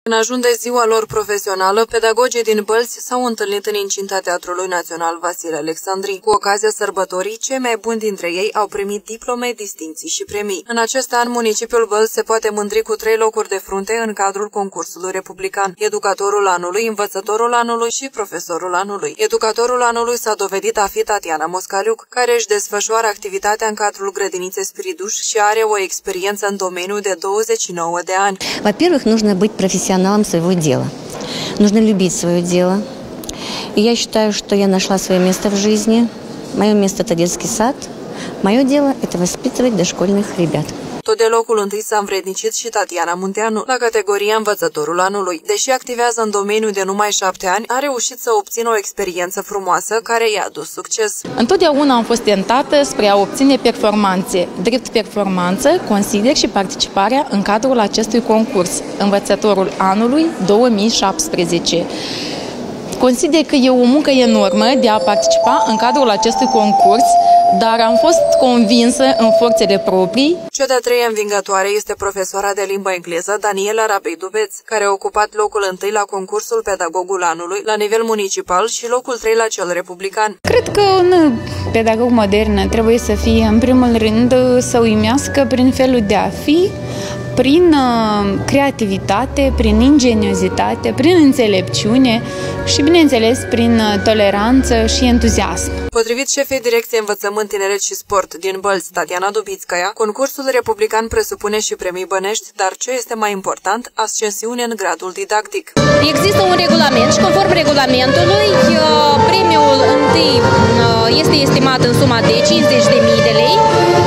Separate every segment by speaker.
Speaker 1: În ajun de ziua lor profesională, pedagogii din Bălți s-au întâlnit în incinta Teatrului Național Vasile Alexandrin. Cu ocazia sărbătorii, cei mai buni dintre ei au primit diplome, distincții și premii. În acest an, municipiul Bălți se poate mândri cu 3 locuri de frunte în cadrul concursului republican: Educatorul anului, Învățătorul anului și Profesorul anului. Educatorul anului s-a dovedit a fi Tatiana Moscaliuc, care își desfășoară activitatea în cadrul grădiniței Spiriduș și are o experiență în domeniu de 29 de ani.
Speaker 2: Во-первых, нужно быть профессионалом своего дела. Нужно любить свое дело. И я считаю, что я нашла свое место в жизни. Мое место – это детский сад. Мое дело – это воспитывать дошкольных ребят.
Speaker 1: Tot de locul întâi s-a învrednicit și Tatiana Munteanu la categoria Învățătorul anului. Deși activează în domeniu de numai 7 ani, a reușit să obțină o experiență frumoasă care i-a adus succes.
Speaker 3: Întotdeauna am fost tentată spre a obține performanțe. Drept performanță, consider și participarea în cadrul acestui concurs, Învățătorul anului 2017. Consider că e o muncă enormă de a participa în cadrul acestui concurs, dar am fost convinsă în forțele proprii.
Speaker 1: Cea de-a 3-a învingătoare este profesoara de limba engleză Daniela Rapei-Dubeț, care a ocupat locul 1 la concursul Pedagogul anului la nivel municipal și locul 3 la cel republican.
Speaker 4: Cred că un pedagog modern trebuie să fie, în primul rând, să uimească prin felul de a fi, prin creativitate, prin ingeniozitate, prin înțelepciune și, bineînțeles, prin toleranță și entuziasm.
Speaker 1: Potrivit șefei Direcției Învățământ, Tineret și Sport din Bălți, Tatiana Dubițcaia, concursul republican presupune și premii bănești, dar ce este mai important, ascensiune în gradul didactic.
Speaker 5: Există un regulament și conform regulamentului, premiul întâi este estimat în suma de 50.000 de lei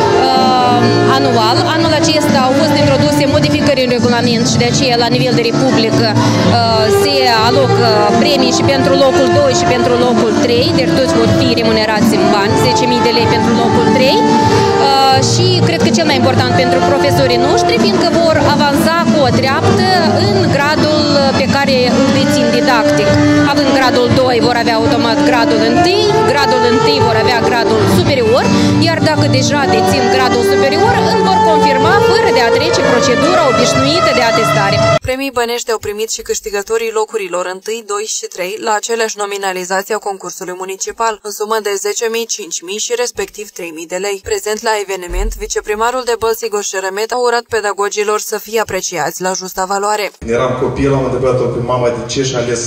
Speaker 5: anual. Anul acesta au fost introduse modificări în regulament și de aceea la nivel de republică se alocă premii și pentru locul 2 și pentru locul 3, deci toți vor fi remunerați în bani, 10.000 de lei pentru locul 3 și cred că cel mai important pentru profesorii noștri, fiindcă vor avansa cu o treaptă în gradul pe care îl dețin didactic. Având gradul 2 vor avea automat gradul 1, gradul 1 vor avea gradul superior, iar dacă deja dețin gradul superior, îl vor confirma fără de a trece procedura obișnuită de atestare.
Speaker 1: Premii bănești au primit și câștigătorii locurilor 1, 2 și 3 la aceleași nominalizații a concursului municipal, în sumă de 10.000, 5.000 și respectiv 3.000 de lei. Prezent la eveniment, viceprimarul de Bălți Igor Șeremet a urat pedagogilor să fie apreciați la justa valoare.
Speaker 6: Eram copil, am întrebat-o pe mama de ce și-a ales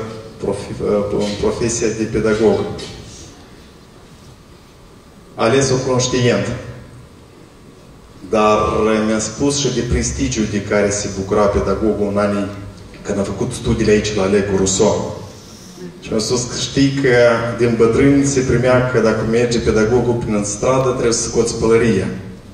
Speaker 6: profesia de pedagog. A ales-o conștient. Dar mi-a spus și de prestigiul de care se bucura pedagogul în anii când a făcut studiile aici la Legul Rousseau. Și mi-a spus că știi că din bătrâni se primea că dacă merge pedagogul prin stradă trebuie să scoți pălăria.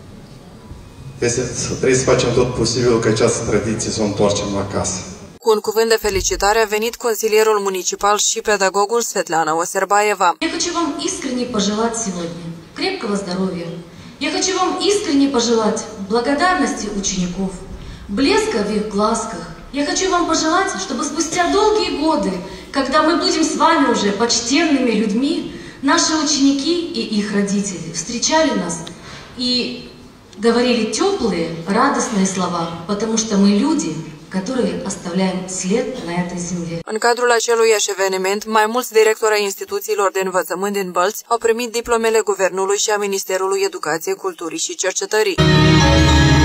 Speaker 6: Trebuie să facem tot posibilul ca această tradiție să o întoarcem la casă.
Speaker 1: Cu un cuvânt de felicitare a venit consilierul municipal și pedagogul Svetlana Oserbaeva.
Speaker 7: Я хочу вам искренне пожелать сегодня крепкого здоровья. Я хочу вам искренне пожелать благодарности учеников, блеска в их глазках. Я хочу вам пожелать, чтобы спустя долгие годы, когда мы будем с вами уже почтенными людьми, наши ученики и их родители встречали нас и говорили теплые, радостные слова, потому что мы люди, которые оставляем след на этой земле.
Speaker 1: În cadrul aceluiași eveniment, mai mulți directori ai instituțiilor de învățământ din Bălți au primit diplomele Guvernului și a Ministerului Educației, Culturii și Cercetării.